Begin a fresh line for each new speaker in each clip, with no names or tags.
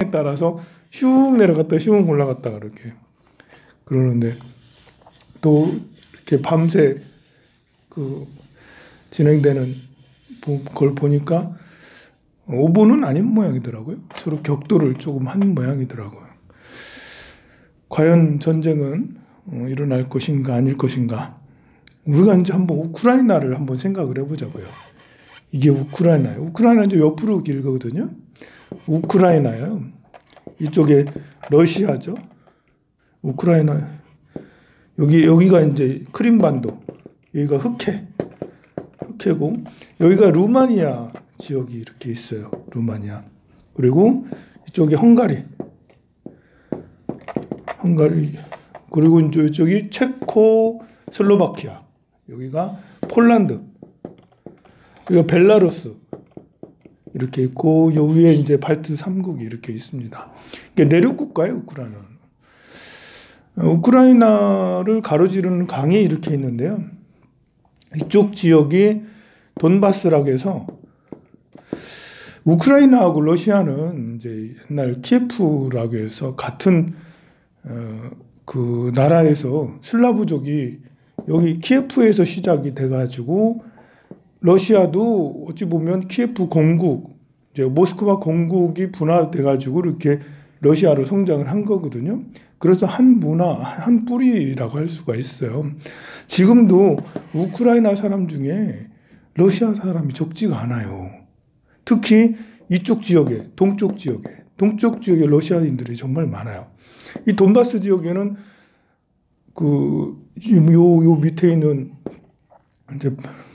상황에 따라서 슝 내려갔다 슝 올라갔다 그렇게 그러는데 또 이렇게 밤새 그 진행되는 걸 보니까 오보는 아닌 모양이더라고요. 서로 격돌을 조금 한 모양이더라고요. 과연 전쟁은 일어날 것인가 아닐 것인가. 우리가 이제 한번 우크라이나를 한번 생각을 해보자고요. 이게 우크라이나예요. 우크라이나는 이제 옆으로 길거든요. 우크라이나예요. 이쪽에 러시아죠. 우크라이나 여기가 이제 크림반도, 여기가 흑해고 여기가 루마니아 지역이 이렇게 있어요. 루마니아. 그리고 이쪽에 헝가리. 그리고 이쪽이 체코 슬로바키아. 여기가 폴란드. 여기가 벨라루스. 이렇게 있고 요 위에 이제 발트 3국이 이렇게 있습니다. 이게 내륙 국가예요, 우크라이나는. 우크라이나를 가로지르는 강이 이렇게 있는데요. 이쪽 지역이 돈바스라고 해서 우크라이나하고 러시아는 이제 옛날 키예프라고 해서 같은 그 나라에서 슬라브족이 여기 키예프에서 시작이 돼가지고 러시아도 어찌 보면 키예프 공국, 이제 모스크바 공국이 분화돼가지고 이렇게 러시아로 성장을 한 거거든요. 그래서 한 문화, 한 뿌리라고 할 수가 있어요. 지금도 우크라이나 사람 중에 러시아 사람이 적지가 않아요. 특히 이쪽 지역에, 동쪽 지역에 러시아인들이 정말 많아요. 이 돈바스 지역에는 요 밑에 있는 이제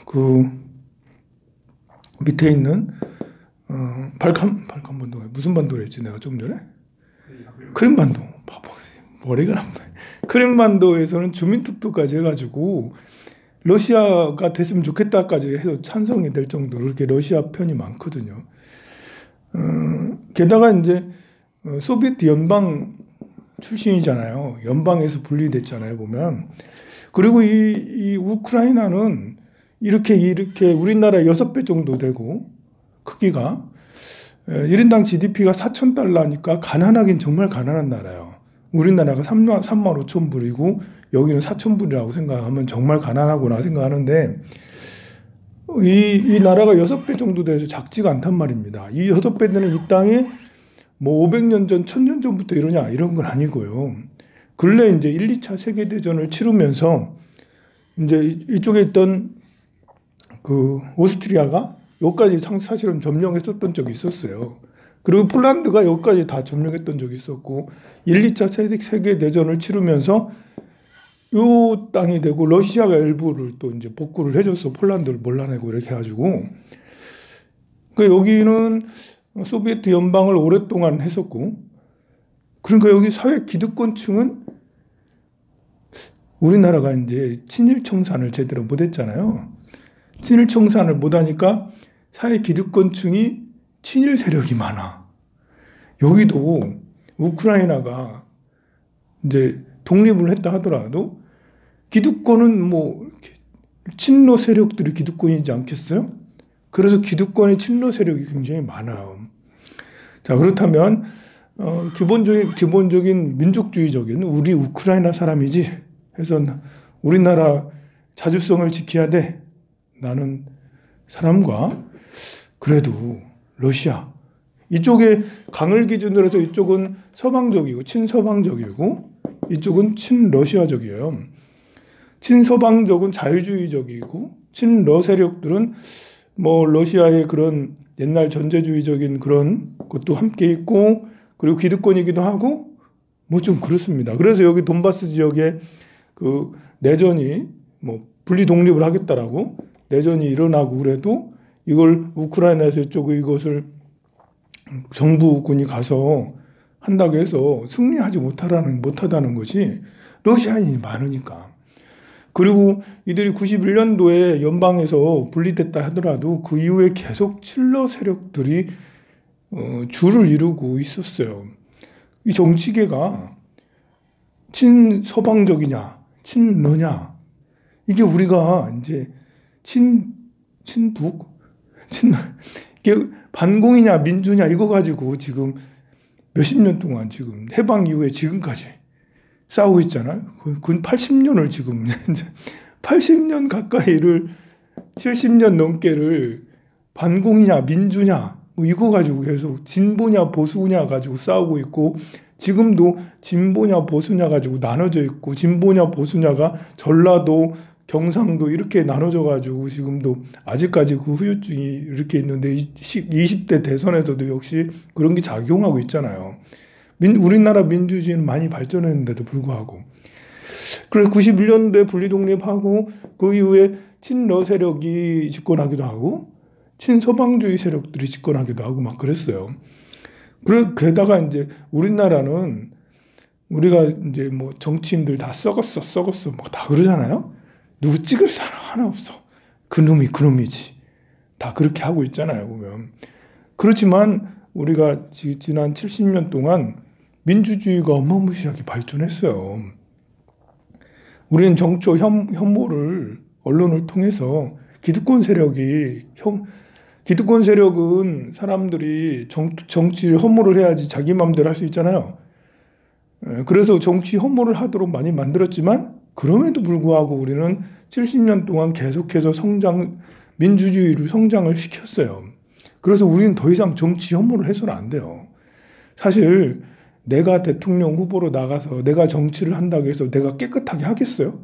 밑에 있는 발칸 반도가 무슨 반도랬지 내가 좀 전에 크림반도 머리가 나쁘네. 크림반도에서는 주민투표까지 해가지고 러시아가 됐으면 좋겠다까지 해서 찬성이 될 정도로 이렇게 러시아 편이 많거든요. 게다가 이제 소비에트 연방 출신이잖아요. 연방에서 분리됐잖아요, 보면. 그리고 이 우크라이나는 이렇게 우리나라 6배 정도 되고 크기가 1인당 GDP가 4,000달러니까 가난하긴 정말 가난한 나라예요. 우리나라가 3만 5천 불이고 여기는 4천 불이라고 생각하면 정말 가난하구나 생각하는데 이 나라가 6배 정도 돼서 작지가 않단 말입니다. 이 6배 되는 이 땅이 뭐 500년 전, 1000년 전부터 이러냐 이런 건 아니고요. 근래 이제 1, 2차 세계대전을 치르면서 이제 이쪽에 있던 그 오스트리아가 여기까지 사실은 점령했었던 적이 있었어요. 그리고 폴란드가 여기까지 다 점령했던 적이 있었고 1, 2차 세계대전을 치르면서 요 땅이 되고 러시아가 일부를 또 이제 복구를 해줘서 폴란드를 몰라내고 이렇게 해가지고 여기는 소비에트 연방을 오랫동안 했었고 그러니까 여기 사회 기득권층은 우리나라가 이제 친일 청산을 제대로 못했잖아요. 친일 청산을 못하니까 사회 기득권층이 친일 세력이 많아. 여기도 우크라이나가 이제 독립을 했다 하더라도 기득권은 뭐 친러 세력들이 기득권이지 않겠어요? 그래서 기득권의 친러 세력이 굉장히 많아요. 자, 그렇다면 기본적인 민족주의적인 우리 우크라이나 사람이지 해서 우리나라 자주성을 지켜야 돼. 라는 사람과 그래도 러시아 이쪽에 강을 기준으로 해서 이쪽은 서방적이고 친서방적이고 이쪽은 친러시아적이에요. 친서방적은 자유주의적이고 친러 세력들은 뭐 러시아의 그런 옛날 전제주의적인 그런 것도 함께 있고 그리고 기득권이기도 하고 뭐 좀 그렇습니다. 그래서 여기 돈바스 지역에 그 내전이 뭐 분리 독립을 하겠다라고 내전이 일어나고 그래도 이걸 우크라이나에서 이것을 정부군이 가서 한다고 해서 승리하지 못하다는 것이 러시아인이 많으니까. 그리고 이들이 91년도에 연방에서 분리됐다 하더라도 그 이후에 계속 친러 세력들이 주를 이루고 있었어요. 이 정치계가 친서방적이냐, 친러냐, 이게 우리가 이제 이게 반공이냐, 민주냐, 이거 가지고 지금 몇십 년 동안 지금 해방 이후에 지금까지 싸우고 있잖아요. 근 80년을 지금 80년 가까이를 70년 넘게를 반공이냐 민주냐 뭐 이거 가지고 계속 진보냐 보수냐 가지고 싸우고 있고 지금도 진보냐 보수냐 가지고 나눠져 있고 진보냐 보수냐가 전라도 경상도 이렇게 나눠져 가지고 지금도 아직까지 그 후유증이 이렇게 있는데 20대 대선에서도 역시 그런 게 작용하고 있잖아요. 우리나라 민주주의는 많이 발전했는데도 불구하고 그래서 91년도에 분리독립하고 그 이후에 친러 세력이 집권하기도 하고 친서방주의 세력들이 집권하기도 하고 막 그랬어요. 게다가 이제 우리나라는 우리가 이제 뭐 정치인들 다 썩었어 뭐 다 그러잖아요. 누구 찍을 사람 하나 없어. 그놈이지. 다 그렇게 하고 있잖아요, 보면. 그렇지만 우리가 지난 70년 동안 민주주의가 어마무시하게 발전했어요. 우리는 정초 혐오를 언론을 통해서 기득권 세력은 사람들이 정치 혐오를 해야지 자기 마음대로 할 수 있잖아요. 그래서 정치 혐오를 하도록 많이 만들었지만 그럼에도 불구하고 우리는 70년 동안 계속해서 민주주의를 성장을 시켰어요. 그래서 우리는 더 이상 정치 혐오를 해서는 안 돼요. 사실 내가 대통령 후보로 나가서 내가 정치를 한다고 해서 내가 깨끗하게 하겠어요?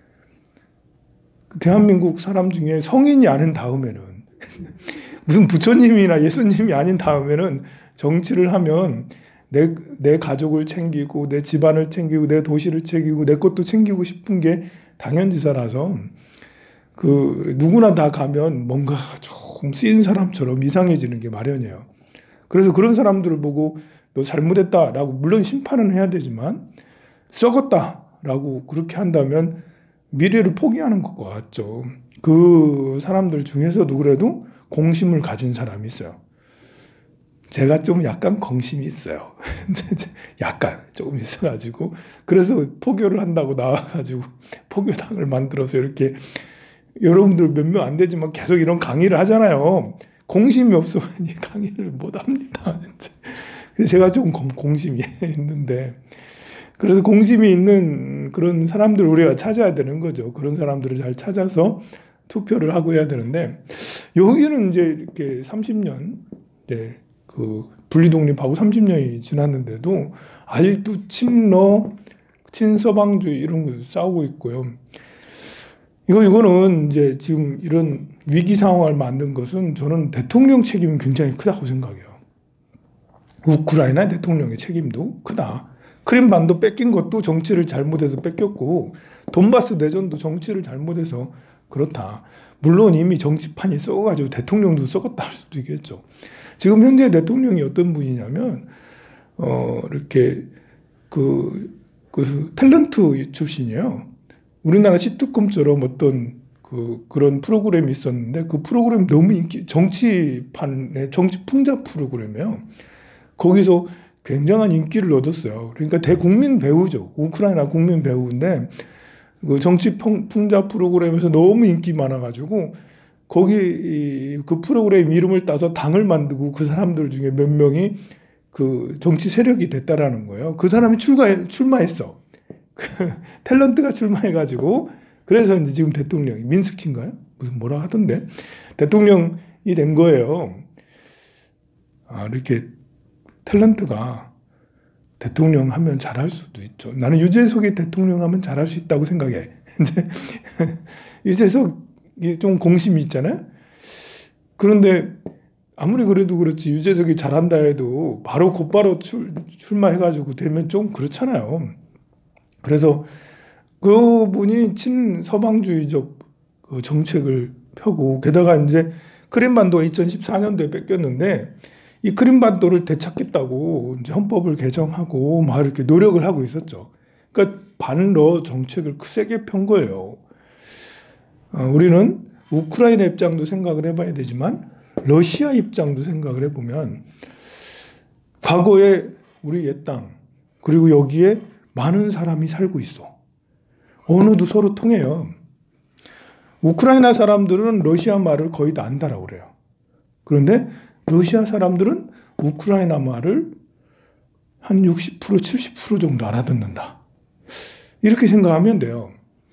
대한민국 사람 중에 성인이 아닌 다음에는 무슨 부처님이나 예수님이 아닌 다음에는 정치를 하면 내 가족을 챙기고 내 집안을 챙기고 내 도시를 챙기고 내 것도 챙기고 싶은 게 당연지사라서 누구나 다 가면 뭔가 조금 쓰인 사람처럼 이상해지는 게 마련이에요. 그래서 그런 사람들을 보고 너 잘못했다라고 물론 심판은 해야 되지만 썩었다라고 그렇게 한다면 미래를 포기하는 것 같죠. 그 사람들 중에서도 그래도 공심을 가진 사람이 있어요. 제가 좀 약간 공심이 있어요. 약간 조금 있어가지고 그래서 포교를 한다고 나와가지고 포교당을 만들어서 이렇게 여러분들 몇 명 안 되지만 계속 이런 강의를 하잖아요. 공심이 없으면 강의를 못 합니다. 그래서 제가 좀 공심이 있는데 그래서 공심이 있는 그런 사람들을 우리가 찾아야 되는 거죠. 그런 사람들을 잘 찾아서 투표를 하고 해야 되는데 여기는 이제 이렇게 30년 분리독립하고 30년이 지났는데도 아직도 친서방주의 이런 거 싸우고 있고요. 이거는 이제 지금 이런 위기 상황을 만든 것은 저는 대통령 책임이 굉장히 크다고 생각해요. 우크라이나 대통령의 책임도 크다. 크림반도 뺏긴 것도 정치를 잘못해서 뺏겼고 돈바스 내전도 정치를 잘못해서 그렇다. 물론 이미 정치판이 썩어가지고 대통령도 썩었다 할 수도 있겠죠. 지금 현재 대통령이 어떤 분이냐면 이렇게 탤런트 출신이에요. 우리나라 시트콤처럼 어떤 그런 프로그램이 있었는데 그 프로그램 너무 정치판의 정치 풍자 프로그램이에요. 거기서 굉장한 인기를 얻었어요. 그러니까 대국민 배우죠. 우크라이나 국민 배우인데 그 정치 풍자 프로그램에서 너무 인기 많아가지고 거기 그 프로그램 이름을 따서 당을 만들고 그 사람들 중에 몇 명이 그 정치 세력이 됐다라는 거예요. 그 사람이 출마했어. 탤런트가 출마해가지고 그래서 이제 지금 대통령이 민스키인가요? 무슨 뭐라 하던데 대통령이 된 거예요. 이렇게 탤런트가 대통령 하면 잘할 수도 있죠. 나는 유재석이 대통령 하면 잘할 수 있다고 생각해. 유재석이 좀 공심이 있잖아요. 그런데 아무리 그래도 그렇지 유재석이 잘한다 해도 곧바로 출마해가지고 되면 좀 그렇잖아요. 그래서 그분이 친서방주의적 정책을 펴고 게다가 이제 크림반도가 2014년도에 뺏겼는데 이 크림반도를 되찾겠다고 이제 헌법을 개정하고 막 이렇게 노력을 하고 있었죠. 그러니까 반러 정책을 세게 편 거예요. 우리는 우크라이나 입장도 생각을 해봐야 되지만 러시아 입장도 생각을 해보면 과거에 우리 옛 땅 그리고 여기에 많은 사람이 살고 있어. 언어도 서로 통해요. 우크라이나 사람들은 러시아 말을 거의 다 안다라고 그래요. 그런데 러시아 사람들은 우크라이나 말을 한 60%, 70% 정도 알아듣는다. 이렇게 생각하면 돼요.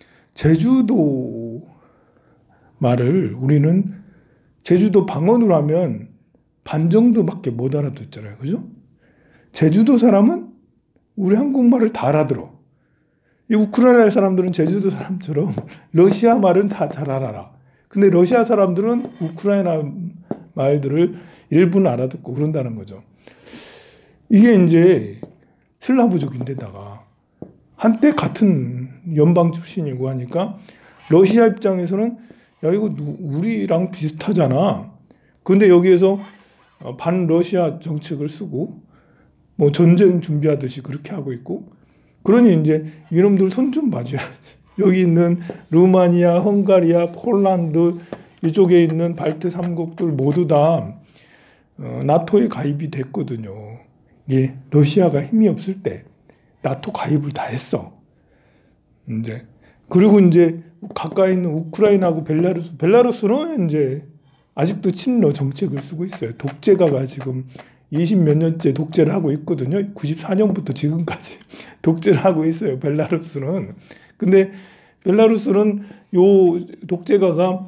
제주도 말을 우리는 제주도 방언으로 하면 반 정도밖에 못 알아듣잖아요. 그죠? 제주도 사람은 우리 한국말을 다 알아들어. 이 우크라이나 사람들은 제주도 사람처럼 러시아 말은 다 잘 알아. 근데 러시아 사람들은 우크라이나 말들을 일부는 알아듣고 그런다는 거죠. 이게 이제 슬라브족인데다가 한때 같은 연방 출신이고 하니까 러시아 입장에서는 야 이거 우리랑 비슷하잖아. 근데 여기에서 반러시아 정책을 쓰고 뭐 전쟁 준비하듯이 그렇게 하고 있고 그러니 이제 이놈들 손 좀 봐줘야지. 여기 있는 루마니아, 헝가리아, 폴란드 이쪽에 있는 발트 3국들 모두 다 나토에 가입이 됐거든요. 이게 러시아가 힘이 없을 때 나토 가입을 다 했어. 이제 그리고 이제 가까이 있는 우크라이나하고 벨라루스는 이제 아직도 친러 정책을 쓰고 있어요. 독재가가 지금 20몇 년째 독재를 하고 있거든요. 94년부터 지금까지 독재를 하고 있어요. 벨라루스는. 근데 벨라루스는 요 독재가가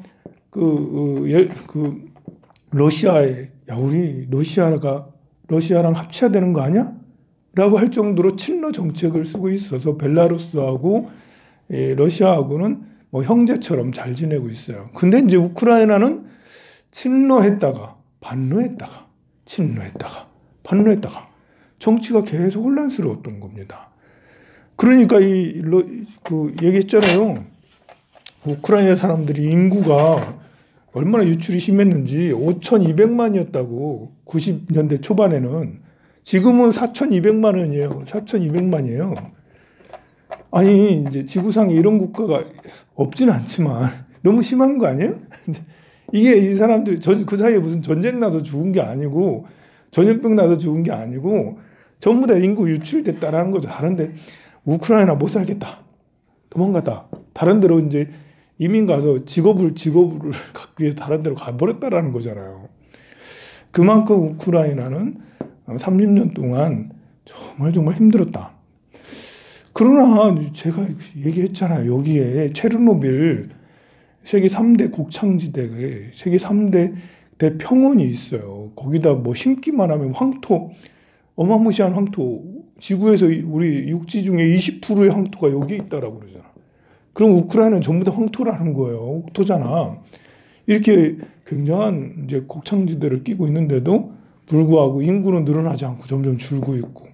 러시아에 야 우리 러시아랑 합쳐야 되는 거 아니야? 라고 할 정도로 친러 정책을 쓰고 있어서 벨라루스하고 러시아하고는 뭐 형제처럼 잘 지내고 있어요. 근데 이제 우크라이나는 친러했다가 반러했다가 친러했다가 반러했다가 정치가 계속 혼란스러웠던 겁니다. 그러니까 얘기했잖아요. 우크라이나 사람들이 인구가 얼마나 유출이 심했는지 5,200만이었다고 90년대 초반에는 지금은 4,200만원이에요. 4,200만이에요. 아니 이제 지구상에 이런 국가가 없지는 않지만 너무 심한 거 아니에요? 이게 이 사람들이 그 사이에 무슨 전쟁 나서 죽은 게 아니고 전염병 나서 죽은 게 아니고 전부 다 인구 유출됐다라는 거죠. 다른데 우크라이나 못 살겠다. 도망가다. 다른 데로 이제 이민 가서 직업을 갖기 위해서 다른 데로 가버렸다라는 거잖아요. 그만큼 우크라이나는 30년 동안 정말 힘들었다. 그러나 제가 얘기했잖아요. 여기에 체르노빌 세계 3대 곡창지대에 세계 3대 대평원이 있어요. 거기다 뭐 심기만 하면 황토, 어마무시한 황토, 지구에서 우리 육지 중에 20%의 황토가 여기에 있다라고 그러잖아. 그럼 우크라이나는 전부 다 황토라는 거예요. 옥토잖아. 이렇게 굉장한 이제 곡창지대를 끼고 있는데도 불구하고 인구는 늘어나지 않고 점점 줄고 있고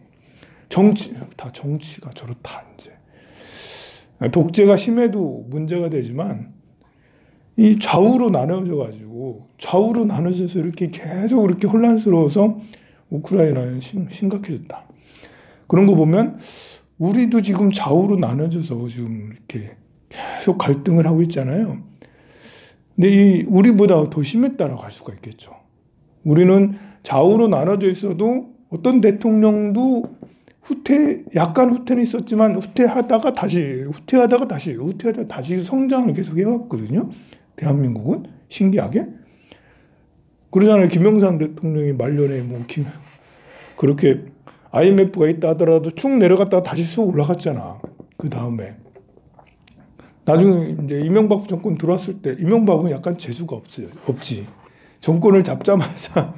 정치가 저렇다 이제. 독재가 심해도 문제가 되지만 이 좌우로 나눠져서 이렇게 계속 이렇게 혼란스러워서 우크라이나는 심각해졌다. 그런 거 보면 우리도 지금 좌우로 나눠져서 지금 이렇게 계속 갈등을 하고 있잖아요. 근데 우리보다 더 심했다라고 할 수가 있겠죠. 우리는 좌우로 나눠져 있어도 어떤 대통령도 약간 후퇴는 있었지만 후퇴하다가 다시 성장을 계속 해왔거든요. 대한민국은 신기하게 그러잖아요. 김영삼 대통령이 말년에 그렇게 IMF가 있다 하더라도 쭉 내려갔다가 다시 쑥 올라갔잖아. 그 다음에 나중에 이제 이명박 정권 들어왔을 때 이명박은 약간 재주가 없지. 정권을 잡자마자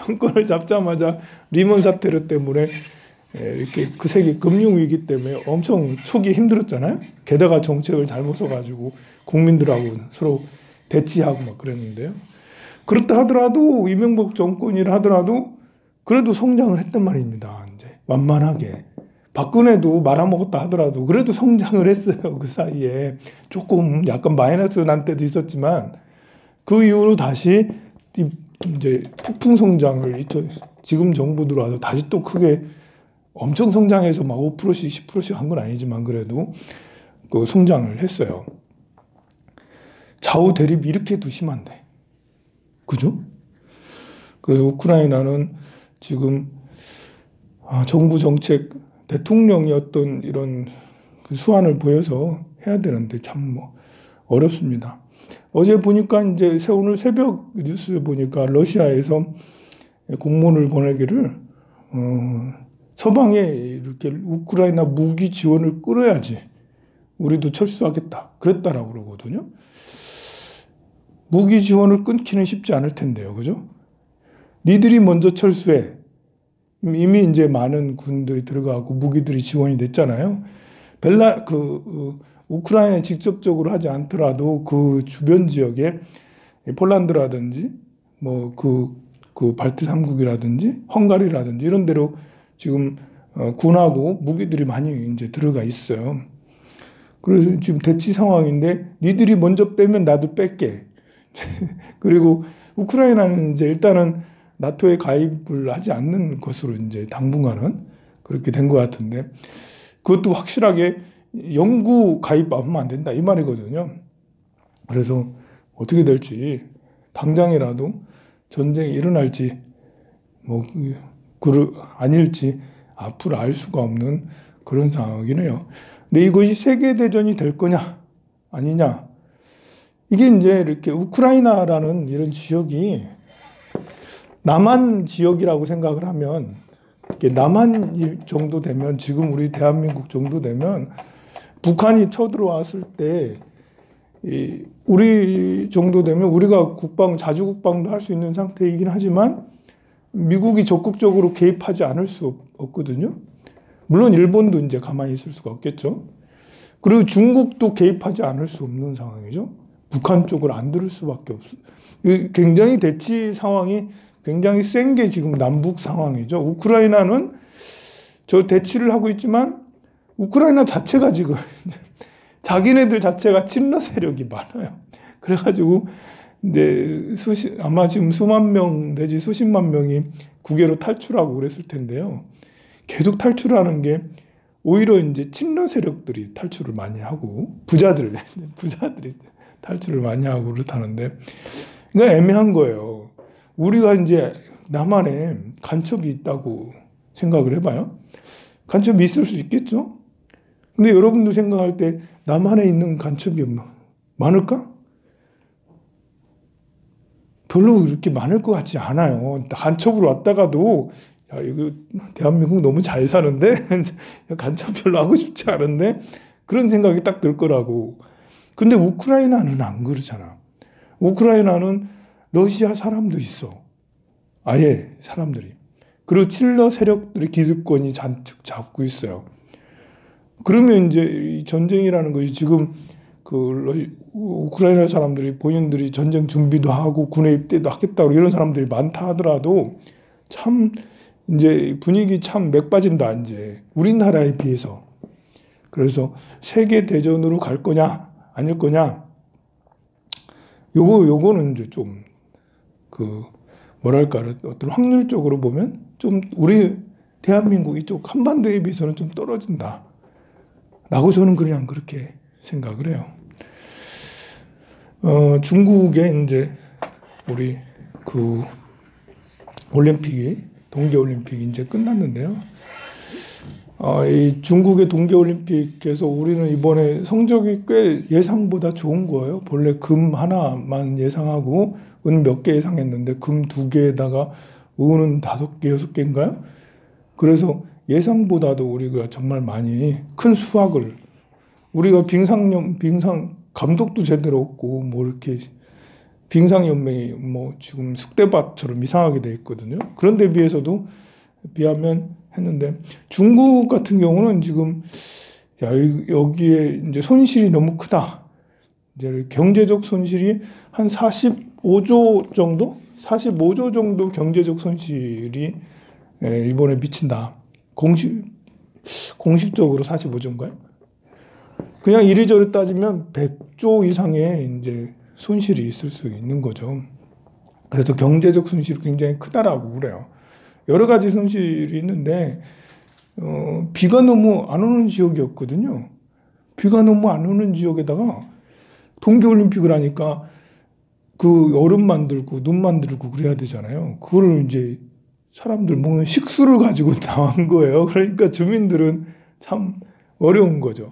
리먼 사태 때문에 이렇게 그 세계 금융위기 때문에 엄청 초기에 힘들었잖아요. 게다가 정책을 잘못 써가지고 국민들하고 서로 대치하고 막 그랬는데요. 그렇다 하더라도 이명박 정권이라 하더라도 그래도 성장을 했단 말입니다. 이제 완만하게. 박근혜도 말아먹었다 하더라도 그래도 성장을 했어요. 그 사이에 조금 약간 마이너스 난 때도 있었지만 그 이후로 다시 이제 폭풍 성장을 지금 정부 들어와서 다시 또 크게 엄청 성장해서 막 5%씩 10%씩 한 건 아니지만 그래도 그 성장을 했어요. 좌우 대립이 이렇게도 심한데. 그죠? 그래서 우크라이나는 지금 정부 정책 대통령이 어떤 이런 그 수완을 보여서 해야 되는데 참 어렵습니다. 어제 보니까 이제 오늘 새벽 뉴스 보니까 러시아에서 공문을 보내기를 서방에 이렇게 우크라이나 무기 지원을 끊어야지 우리도 철수하겠다. 그랬다라고 그러거든요. 무기 지원을 끊기는 쉽지 않을 텐데요. 그죠? 니들이 먼저 철수해. 이미 이제 많은 군들이 들어가고 무기들이 지원이 됐잖아요. 우크라이나에 직접적으로 하지 않더라도 그 주변 지역에 폴란드라든지 그 발트 3국이라든지 헝가리라든지 이런 데로 지금 군하고 무기들이 많이 이제 들어가 있어요. 그래서 지금 대치 상황인데 니들이 먼저 빼면 나도 뺄게. 그리고 우크라이나는 이제 일단은 나토에 가입을 하지 않는 것으로 이제 당분간은 그렇게 된 것 같은데 그것도 확실하게 영구 가입하면 안 된다 이 말이거든요. 그래서 어떻게 될지 당장이라도 전쟁이 일어날지 아닐지 앞으로 알 수가 없는 그런 상황이긴 해요. 근데 이것이 세계대전이 될 거냐 아니냐 이게 이제 이렇게 우크라이나라는 이런 지역이 남한 지역이라고 생각을 하면 남한 정도 되면 지금 우리 대한민국 정도 되면 북한이 쳐들어왔을 때 우리 정도 되면 우리가 자주 국방도 할 수 있는 상태이긴 하지만 미국이 적극적으로 개입하지 않을 수 없거든요. 물론 일본도 이제 가만히 있을 수가 없겠죠. 그리고 중국도 개입하지 않을 수 없는 상황이죠. 북한 쪽을 안 들을 수밖에 없어요. 굉장히 대치 상황이 굉장히 센 게 지금 남북 상황이죠. 우크라이나는 저 대치를 하고 있지만 우크라이나 자체가 지금 자기네들 자체가 친러 세력이 많아요. 그래가지고 이제 아마 지금 수만 명 내지 수십만 명이 국외로 탈출하고 그랬을 텐데요. 계속 탈출하는 게 오히려 이제 친러 세력들이 탈출을 많이 하고 부자들이 탈출을 많이 하고 그렇다는데 그러니까 애매한 거예요. 우리가 이제 남한에 간첩이 있다고 생각을 해봐요. 간첩이 있을 수 있겠죠? 근데 여러분도 생각할 때 남한에 있는 간첩이 많을까? 별로 그렇게 많을 것 같지 않아요. 간첩으로 왔다가도 야, 이거 대한민국 너무 잘 사는데 간첩 별로 하고 싶지 않은데 그런 생각이 딱 들 거라고. 근데 우크라이나는 안 그러잖아. 우크라이나는 러시아 사람도 있어. 아예 사람들이. 그리고 칠러 세력들의 기득권이 잔뜩 잡고 있어요. 그러면 이제 이 전쟁이라는 것이 지금 우크라이나 사람들이 본인들이 전쟁 준비도 하고 군에 입대도 하겠다고 이런 사람들이 많다 하더라도 참 이제 분위기 참 맥 빠진다 이제 우리나라에 비해서. 그래서 세계 대전으로 갈 거냐 아닐 거냐 요거는 이제 좀 뭐랄까 어떤 확률적으로 보면 좀 우리 대한민국 이쪽 한반도에 비해서는 좀 떨어진다 라고 저는 그냥 그렇게 생각을 해요. 중국에 이제 우리 동계올림픽이 이제 끝났는데요. 이 중국의 동계올림픽에서 우리는 이번에 성적이 꽤 예상보다 좋은 거예요. 본래 금 하나만 예상하고 은 몇 개 예상했는데 금 2개에다가 은은 5개, 6개인가요? 그래서 예상보다도 우리가 정말 많이 큰 수확을 우리가 빙상 감독도 제대로 없고 이렇게 빙상연맹이 지금 쑥대밭처럼 이상하게 돼 있거든요. 그런 데 비하면 했는데 중국 같은 경우는 지금 여기에 이제 손실이 너무 크다. 이제 경제적 손실이 한 45조 정도 경제적 손실이 이번에 미친다. 공식적으로 45조인가요? 그냥 이리저리 따지면 100조 이상의 이제 손실이 있을 수 있는 거죠. 그래서 경제적 손실이 굉장히 크다라고 그래요. 여러 가지 손실이 있는데 비가 너무 안 오는 지역이었거든요. 비가 너무 안 오는 지역에다가 동계올림픽을 하니까 얼음 만들고 눈 만들고 그래야 되잖아요. 그거를 이제 사람들 먹는 식수를 가지고 나온 거예요. 그러니까 주민들은 참 어려운 거죠.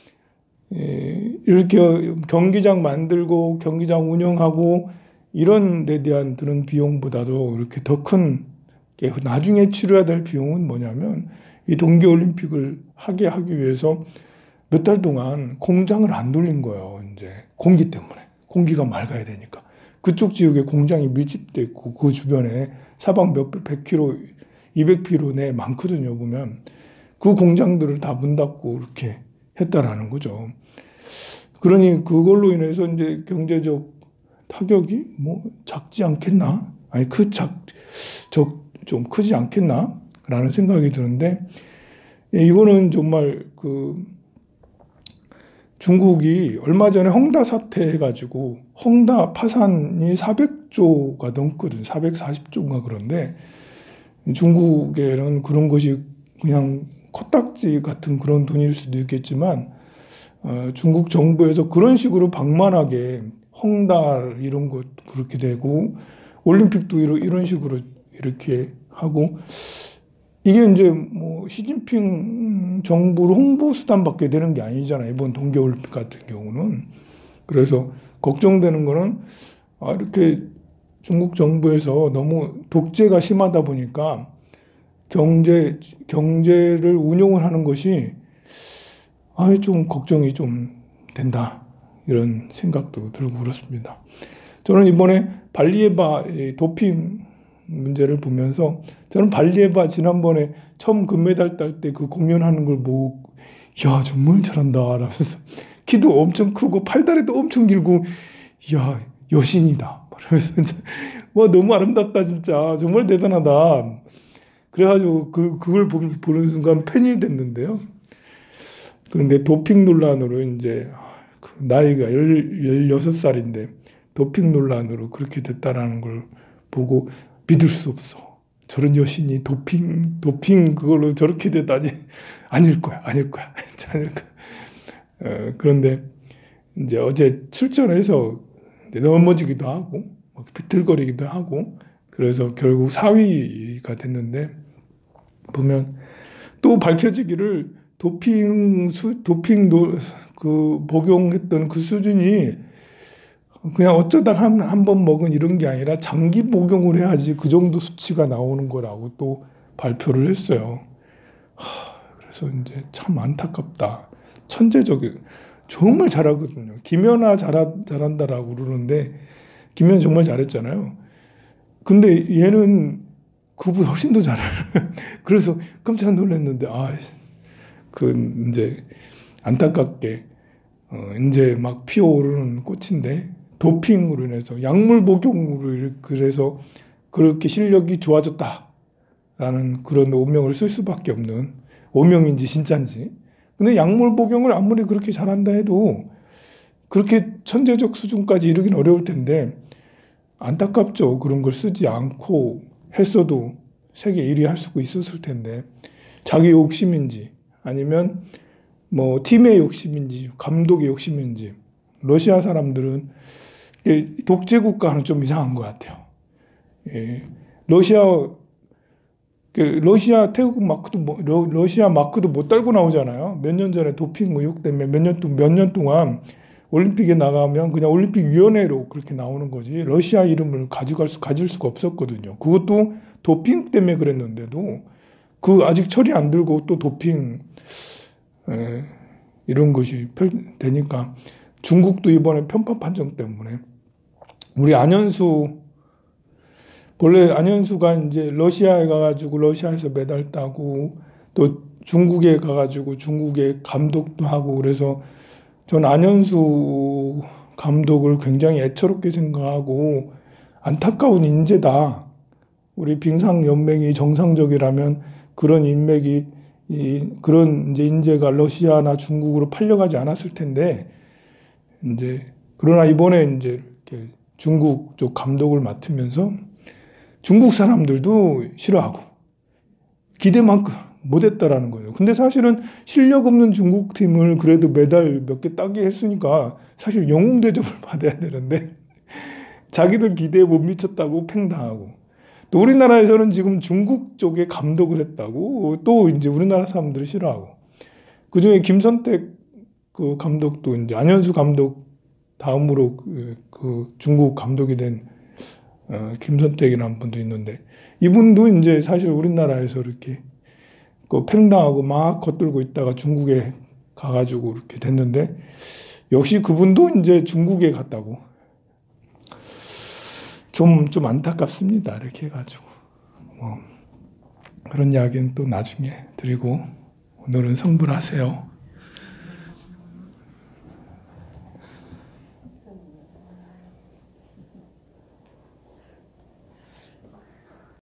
이렇게 경기장 만들고 경기장 운영하고 이런 데 대한 드는 비용보다도 이렇게 더 큰 나중에 치러야 될 비용은 뭐냐면 이 동계올림픽을 하기 위해서 몇 달 동안 공장을 안 돌린 거예요. 이제 공기 때문에. 공기가 맑아야 되니까. 그쪽 지역에 공장이 밀집돼 있고 그 주변에 사방 몇백 100km, 200km 내에 많거든요. 보면 그 공장들을 다 문 닫고 이렇게 했다라는 거죠. 그러니 그걸로 인해서 이제 경제적 타격이 뭐 작지 않겠나? 아니 좀 크지 않겠나? 라는 생각이 드는데 이거는 정말 중국이 얼마 전에 헝다 사태 해가지고 헝다 파산이 400조가 넘거든. 440조인가 그런데 중국에는 그런 것이 그냥 코딱지 같은 그런 돈일 수도 있겠지만 중국 정부에서 그런 식으로 방만하게 헝다 이런 것 그렇게 되고 올림픽도 이런 식으로 이렇게 하고 이게 이제 뭐 시진핑 정부로 홍보 수단밖에 되는 게 아니잖아요. 이번 동계올림픽 같은 경우는. 그래서 걱정되는 거는 이렇게 중국 정부에서 너무 독재가 심하다 보니까 경제를 운용을 하는 것이 좀 걱정이 좀 된다. 이런 생각도 들고 그렇습니다. 저는 이번에 발리에바 도핑 문제를 보면서 저는 발리에바 지난번에 처음 금메달 딸 때 그 공연하는 걸 보고 야 정말 잘한다 라면서 키도 엄청 크고 팔다리도 엄청 길고 야 여신이다 그러면서 와 너무 아름답다 진짜 정말 대단하다 그래가지고 그걸 보는 순간 팬이 됐는데요. 그런데 도핑 논란으로 이제 나이가 16살인데 도핑 논란으로 그렇게 됐다라는 걸 보고 믿을 수 없어. 저런 여신이 도핑 그걸로 저렇게 되다니 아닐 거야. 그런데 이제 어제 출전해서 이제 넘어지기도 하고 비틀거리기도 하고 그래서 결국 4위가 됐는데 보면 또 밝혀지기를 복용했던 그 수준이 그냥 어쩌다 한 번 먹은 이런 게 아니라 장기 복용을 해야지 그 정도 수치가 나오는 거라고 또 발표를 했어요. 그래서 이제 참 안타깝다. 천재적인 정말 잘하거든요. 김연아 잘한다라고 그러는데 김연아 정말 잘했잖아요. 근데 얘는 그보다 훨씬 더 잘해. 그래서 깜짝 놀랐는데 이제 안타깝게 이제 막 피어오르는 꽃인데 도핑으로 인해서 약물 복용으로 그래서 그렇게 실력이 좋아졌다라는 그런 오명을 쓸 수밖에 없는 오명인지 진짜인지. 근데 약물 복용을 아무리 그렇게 잘한다 해도 그렇게 천재적 수준까지 이르긴 어려울 텐데 안타깝죠. 그런 걸 쓰지 않고 했어도 세계 1위 할 수 있었을 텐데 자기 욕심인지 아니면 뭐 팀의 욕심인지 감독의 욕심인지 러시아 사람들은 독재 국가는 좀 이상한 것 같아요. 러시아 태국 마크도 러시아 마크도 못 달고 나오잖아요. 몇 년 전에 도핑 의혹 때문에 몇 년 동안 올림픽에 나가면 그냥 올림픽 위원회로 그렇게 나오는 거지 러시아 이름을 가질 수가 없었거든요. 그것도 도핑 때문에 그랬는데도 아직 처리 안 들고 또 도핑 이런 것이 되니까 중국도 이번에 편파 판정 때문에 우리 원래 안현수가 이제 러시아에 가가지고 러시아에서 메달 따고 또 중국에 가가지고 중국의 감독도 하고 그래서 전 안현수 감독을 굉장히 애처롭게 생각하고 안타까운 인재다. 우리 빙상연맹이 정상적이라면 그런 인맥이 그런 이제 인재가 러시아나 중국으로 팔려가지 않았을 텐데 이제 그러나 이번에 이제 이렇게 중국 쪽 감독을 맡으면서 중국 사람들도 싫어하고 기대만큼 못했다라는 거예요. 근데 사실은 실력 없는 중국 팀을 그래도 메달 몇 개 따게 했으니까 사실 영웅 대접을 받아야 되는데 자기들 기대에 못 미쳤다고 팽당하고 또 우리나라에서는 지금 중국 쪽에 감독을 했다고 또 이제 우리나라 사람들이 싫어하고 그중에 김선택 그 감독도 이제 안현수 감독 다음으로 그 중국 감독이 된 김선택이라는 분도 있는데 이분도 이제 사실 우리나라에서 이렇게 그 패링당하고 막 겉돌고 있다가 중국에 가가지고 이렇게 됐는데 역시 그분도 이제 중국에 갔다고. 좀 안타깝습니다. 이렇게 해가지고. 뭐 그런 이야기는 또 나중에 드리고 오늘은 성불하세요.